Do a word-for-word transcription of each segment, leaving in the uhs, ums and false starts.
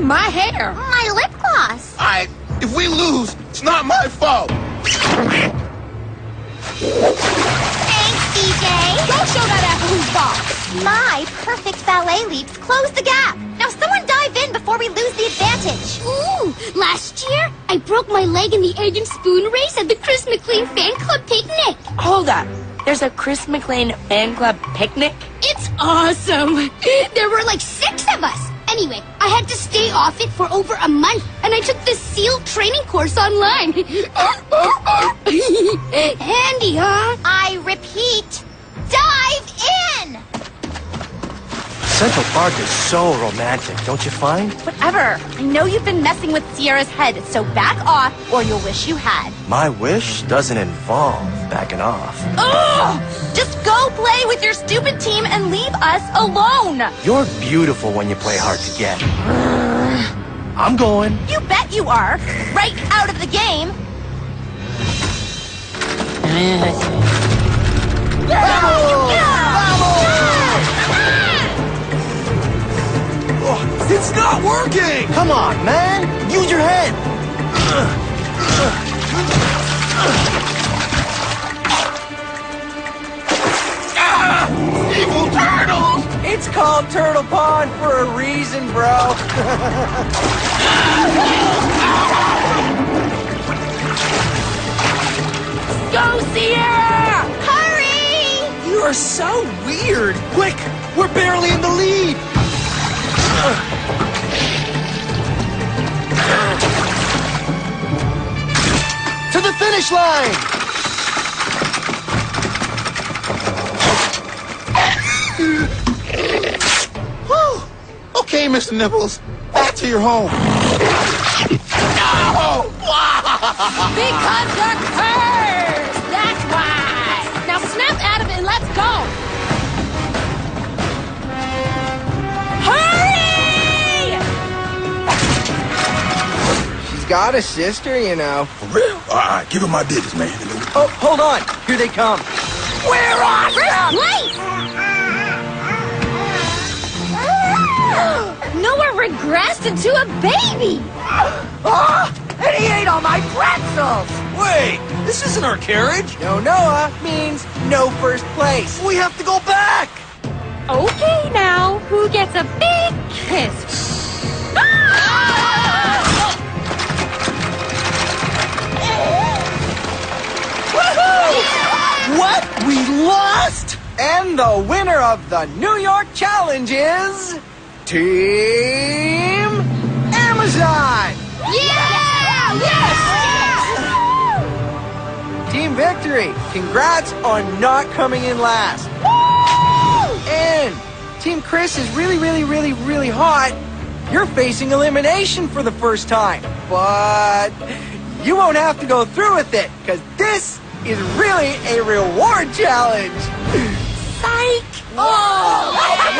my hair. My lip gloss. Alright, if we lose, it's not my fault. Thanks, D J. Don't show that apple who's boss. My perfect ballet leaps close the gap. Now someone dive in before we lose the advantage. Ooh, last year, I broke my leg in the egg and spoon race at the Chris McLean fan club picnic. Hold up. There's a Chris McLean fan club picnic? It's awesome. There were like six of us. Anyway, I had to stay off it for over a month, and I took the SEAL training course online. Handy, huh? I repeat, dive in! Central Park is so romantic, don't you find? Whatever. I know you've been messing with Sierra's head, so back off or you'll wish you had. My wish doesn't involve backing off. Ugh! Just go play with your stupid team and leave us alone. You're beautiful when you play hard to get. I'm going. You bet you are. Right out of the game. It's not working! Come on, man! Use your head! Ah! Evil turtles! It's called Turtle Pond for a reason, bro. Go, Sierra! Hurry! You are so weird. Quick, we're barely in the lead. To the finish line! Whew. Okay, Mister Nibbles, back to your home. No! Because you're cursed. That's why. Now snap out of it and let's go. Got a sister, you know. For real? All right, give him my digits, man. Oh, hold on. Here they come. We're awesome! Place! Noah regressed into a baby! Ah! And he ate all my pretzels! Wait, this isn't our carriage. No Noah means no first place. We have to go back. Okay, now, who gets a big kiss? What? We lost? And the winner of the New York Challenge is... Team Amazon! Yeah! Yes! Team Victory, congrats on not coming in last. And Team Chris is really, really, really, really hot. You're facing elimination for the first time. But you won't have to go through with it, because this is really a reward challenge. Psych! Oh!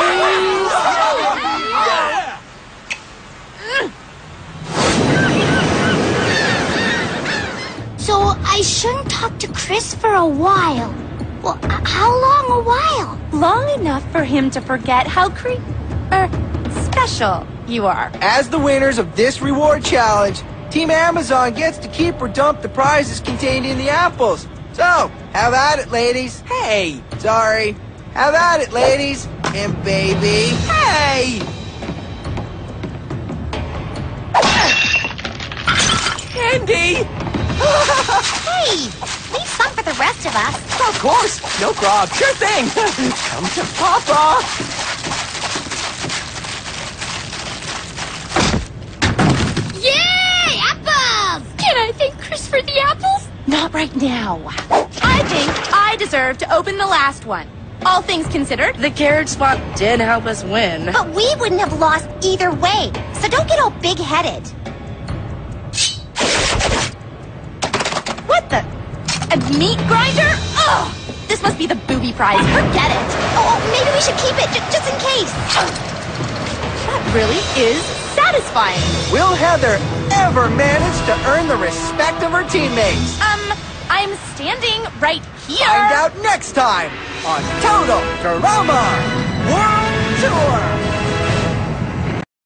So I shouldn't talk to Chris for a while. Well, h- how long a while? Long enough for him to forget how cre... er, special you are. As the winners of this reward challenge, Team Amazon gets to keep or dump the prizes contained in the apples. So, have at it, ladies. Hey, sorry. Have at it, ladies. And baby. Hey! Candy! Hey, leave some for the rest of us. Of course. No problem. Sure thing. Come to Papa. Yay! Apples! Can I thank Chris for the apples? Not right now. I think I deserve to open the last one. All things considered. The carriage spot did help us win. But we wouldn't have lost either way, so don't get all big-headed. What the? A meat grinder? Ugh! This must be the booby prize. Forget it. Oh, maybe we should keep it, j- just in case. That really is satisfying. Will Heather ever manage to earn the respect of her teammates? Um, I'm standing right here. Find out next time on Total Drama World Tour.